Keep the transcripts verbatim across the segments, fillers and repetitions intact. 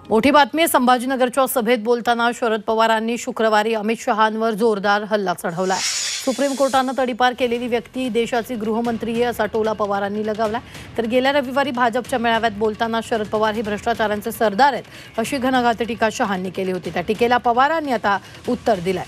मोठी बातमी. संभाजीनगरच्या सभेत बोलताना शरद पवारांनी शुक्रवारी अमित शहांवर जोरदार हल्ला चढवलाय. सुप्रीम कोर्टाने तडीपार केलेली व्यक्ती देशाची गृहमंत्री आहे असा टोला पवारांनी लगावलाय. तर गेल्या रविवारी भाजपच्या मेळाव्यात बोलताना शरद पवार हे भ्रष्टाचारांचे सरदार आहेत अशी घणाघाती टीका शहांनी केली होती. त्या टीकेला पवारांनी आता उत्तर दिलंय.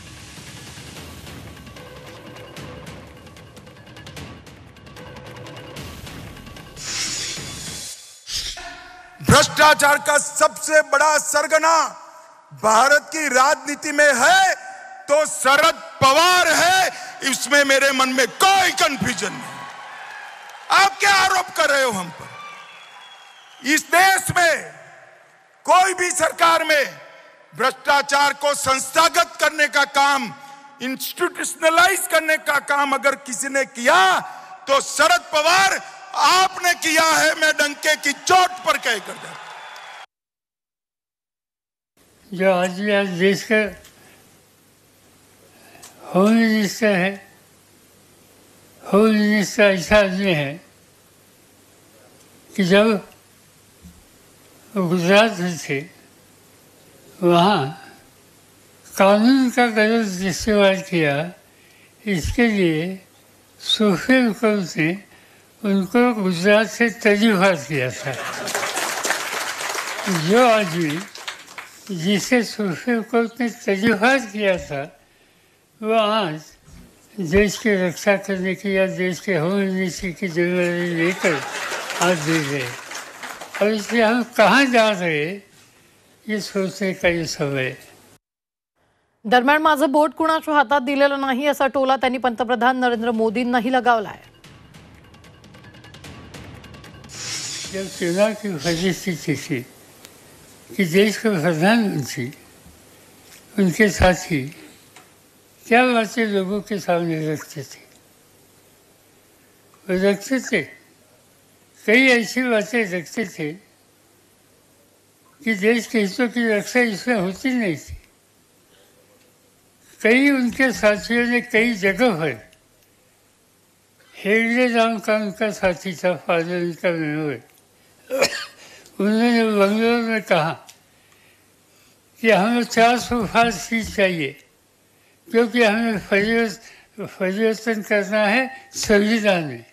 भ्रष्टाचार का सबसे बड़ा सरगना भारत की राजनीति में है तो शरद पवार है. इसमें मेरे मन में कोई कंफ्यूजन नहीं. आप क्या आरोप कर रहे हो हम पर? इस देश में कोई भी सरकार में भ्रष्टाचार को संस्थागत करने का काम, इंस्टीट्यूशनलाइज करने का काम अगर किसी ने किया तो शरद पवार आपने किया है. मैं डंके की चोट पर कह कर जाता. जो आज भी आज देश का होम मिनिस्टर है, होम मिनिस्टर ऐसा आदमी है कि जब गुजरात में थे वहाँ कानून का गलत इस्तेमाल किया. इसके लिए सुप्रीम कोर्ट ने उनको गुजरात से तर्जीहात किया था. जो आदमी जिसे सुप्रीम कोर्ट ने तर्जीहात किया था वो आज देश की रक्षा करने की या देश के होम मिनिस्ट्री की जिम्मेदारी लेकर हाथ दे गए. और इसलिए हम कहाँ जा रहे ये सोचने का ये समय. दरम्यान माझं बोट कुणाच्या हातात दिलेलं नाही असा टोला त्यांनी पंतप्रधान नरेंद्र मोदींनाही लगावलाय. जब चुनाव की परिस्थिति थी कि देश के प्रधानमंत्री उनके साथी क्या बातें लोगों के सामने रखते थे, वो रखते थे कई ऐसी बातें रखते थे कि देश के हितों की रक्षा इसमें होती नहीं थी. कई उनके साथियों ने कई जगह पर, हेगड़े नाम का उनका साथी था, फादर उनका मेमोर, उन्होंने बंगलोर में कहा कि हमें चार सौ पाँच सीट चाहिए क्योंकि हमें परिवर्तन करना है संविधान में.